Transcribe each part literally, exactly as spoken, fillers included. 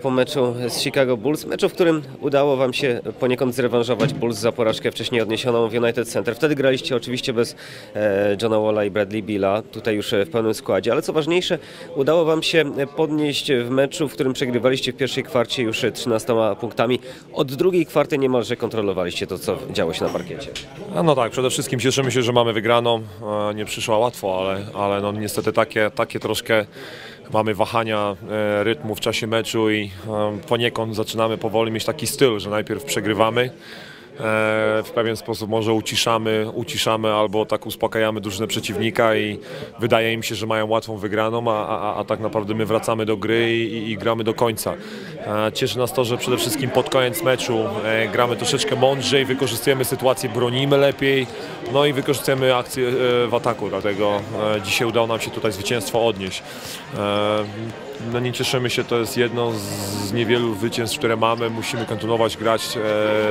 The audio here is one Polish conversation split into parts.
Po meczu z Chicago Bulls, meczu, w którym udało Wam się poniekąd zrewanżować Bulls za porażkę wcześniej odniesioną w United Center. Wtedy graliście oczywiście bez e, Johna Walla i Bradley Beala, tutaj już w pełnym składzie, ale co ważniejsze, udało Wam się podnieść w meczu, w którym przegrywaliście w pierwszej kwarcie już trzynastoma punktami. Od drugiej kwarty niemalże kontrolowaliście to, co działo się na parkiecie. No, no tak, przede wszystkim cieszymy się, że mamy wygraną. Nie przyszła łatwo, ale, ale no niestety takie, takie troszkę mamy wahania e, rytmu w czasie meczu i e, poniekąd zaczynamy powoli mieć taki styl, że najpierw przegrywamy, e, w pewien sposób może uciszamy, uciszamy albo tak uspokajamy drużynę przeciwnika i wydaje im się, że mają łatwą wygraną, a, a, a tak naprawdę my wracamy do gry i, i gramy do końca. E, cieszy nas to, że przede wszystkim pod koniec meczu e, gramy troszeczkę mądrzej, wykorzystujemy sytuację, bronimy lepiej, no i wykorzystujemy akcję e, w ataku, dlatego e, dzisiaj udało nam się tutaj zwycięstwo odnieść. E, no nie cieszymy się, to jest jedno z niewielu zwycięstw, które mamy, musimy kontynuować grać e,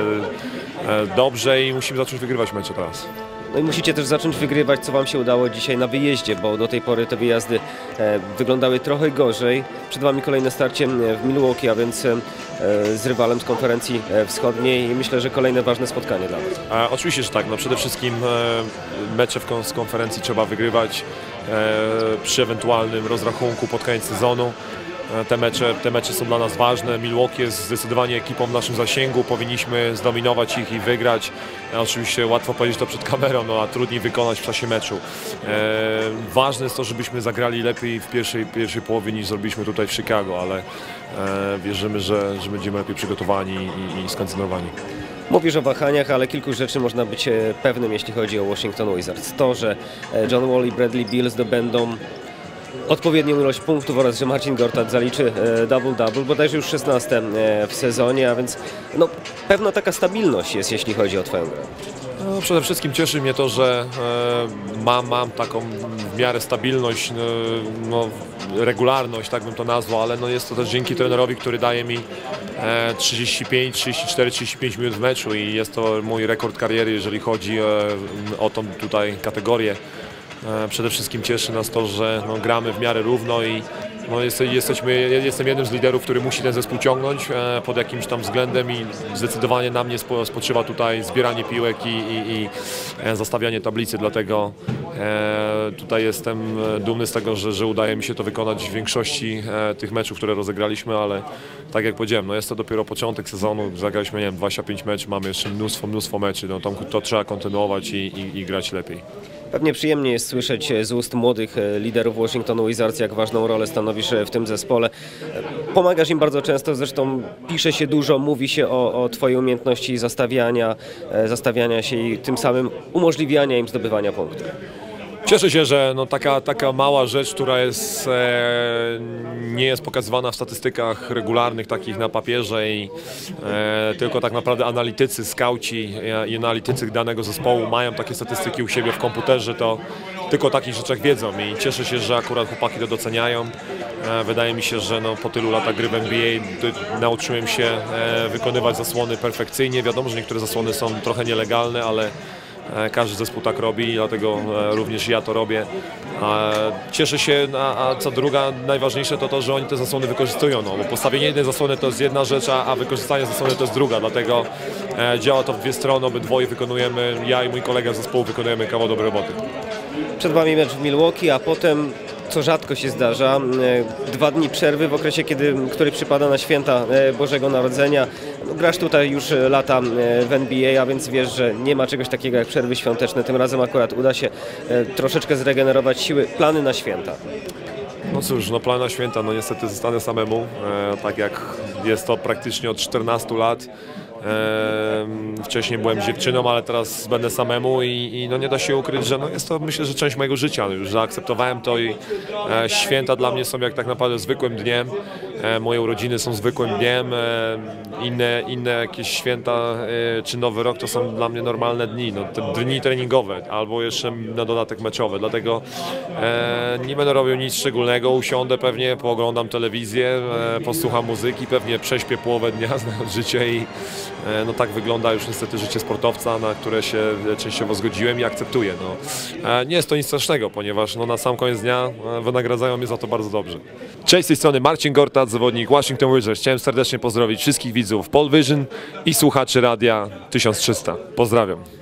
e, dobrze i musimy zacząć wygrywać mecze teraz. No i musicie też zacząć wygrywać, co Wam się udało dzisiaj na wyjeździe, bo do tej pory te wyjazdy e, wyglądały trochę gorzej. Przed Wami kolejne starcie w Milwaukee, a więc e, z rywalem z konferencji wschodniej i myślę, że kolejne ważne spotkanie dla Was. E, oczywiście, że tak. No przede wszystkim e, mecze w kon z konferencji trzeba wygrywać e, przy ewentualnym rozrachunku pod koniec sezonu. Te mecze, te mecze są dla nas ważne. Milwaukee jest zdecydowanie ekipą w naszym zasięgu. Powinniśmy zdominować ich i wygrać. Oczywiście łatwo powiedzieć to przed kamerą, no, a trudniej wykonać w czasie meczu. E, ważne jest to, żebyśmy zagrali lepiej w pierwszej, pierwszej połowie niż zrobiliśmy tutaj w Chicago, ale e, wierzymy, że, że będziemy lepiej przygotowani i, i skoncentrowani. Mówisz o wahaniach, ale kilku rzeczy można być pewnym, jeśli chodzi o Washington Wizards. To, że John Wall i Bradley Beal zdobędą odpowiednią ilość punktów oraz że Marcin Gortat zaliczy double-double, bodajże już szesnaste w sezonie, a więc no, pewna taka stabilność jest, jeśli chodzi o Twoją grę. No, przede wszystkim cieszy mnie to, że e, mam, mam taką w miarę stabilność, no, regularność, tak bym to nazwał, ale no jest to też dzięki trenerowi, który daje mi e, trzydzieści pięć, trzydzieści cztery, trzydzieści pięć minut w meczu i jest to mój rekord kariery, jeżeli chodzi e, o tą tutaj kategorię. Przede wszystkim cieszy nas to, że no, gramy w miarę równo i no, jest, jesteśmy, jestem jednym z liderów, który musi ten zespół ciągnąć e, pod jakimś tam względem i zdecydowanie na mnie spo, spoczywa tutaj zbieranie piłek i, i, i e, zastawianie tablicy, dlatego e, tutaj jestem dumny z tego, że, że udaje mi się to wykonać w większości e, tych meczów, które rozegraliśmy, ale tak jak powiedziałem, no, jest to dopiero początek sezonu, zagraliśmy nie wiem, dwadzieścia pięć meczów, mamy jeszcze mnóstwo, mnóstwo meczy, no, to, to trzeba kontynuować i, i, i grać lepiej. Pewnie przyjemnie jest słyszeć z ust młodych liderów Washingtonu Wizards, jak ważną rolę stanowisz w tym zespole. Pomagasz im bardzo często, zresztą pisze się dużo, mówi się o, o Twojej umiejętności zastawiania, zastawiania się i tym samym umożliwiania im zdobywania punktów. Cieszę się, że no taka, taka mała rzecz, która jest, e, nie jest pokazywana w statystykach regularnych, takich na papierze i e, tylko tak naprawdę analitycy, skauci i analitycy danego zespołu mają takie statystyki u siebie w komputerze, to tylko o takich rzeczach wiedzą i cieszę się, że akurat chłopaki to doceniają. E, wydaje mi się, że no, po tylu latach gry w N B A nauczyłem się e, wykonywać zasłony perfekcyjnie. Wiadomo, że niektóre zasłony są trochę nielegalne, ale każdy zespół tak robi i dlatego również ja to robię. Cieszę się, a co druga, najważniejsze to to, że oni te zasłony wykorzystują, no, bo postawienie jednej zasłony to jest jedna rzecz, a wykorzystanie zasłony to jest druga, dlatego działa to w dwie strony, obydwoje wykonujemy, ja i mój kolega z zespołu wykonujemy kawał dobrej roboty. Przed Wami mecz w Milwaukee, a potem, co rzadko się zdarza, dwa dni przerwy w okresie, kiedy, który przypada na święta Bożego Narodzenia. No, grasz tutaj już lata w N B A, a więc wiesz, że nie ma czegoś takiego jak przerwy świąteczne. Tym razem akurat uda się troszeczkę zregenerować siły. Plany na święta? No cóż, no plany na święta, no niestety zostanę samemu, e, tak jak jest to praktycznie od czternastu lat. Eee, wcześniej byłem dziewczyną, ale teraz będę samemu i, i no nie da się ukryć, że no jest to, myślę, że część mojego życia. No już zaakceptowałem to i e, święta dla mnie są jak tak naprawdę zwykłym dniem. E, moje urodziny są zwykłym dniem. E, inne, inne jakieś święta e, czy Nowy Rok to są dla mnie normalne dni. No, te dni treningowe albo jeszcze na dodatek meczowe. Dlatego e, nie będę robił nic szczególnego. Usiądę pewnie, pooglądam telewizję, e, posłucham muzyki, pewnie prześpię połowę dnia, znając życie i no tak wygląda już niestety życie sportowca, na które się częściowo zgodziłem i akceptuję. No. Nie jest to nic strasznego, ponieważ no, na sam koniec dnia wynagradzają mnie za to bardzo dobrze. Cześć, z tej strony Marcin Gortat, zawodnik Washington Wizards. Chciałem serdecznie pozdrowić wszystkich widzów Pole Vision i słuchaczy Radia tysiąc trzysta. Pozdrawiam.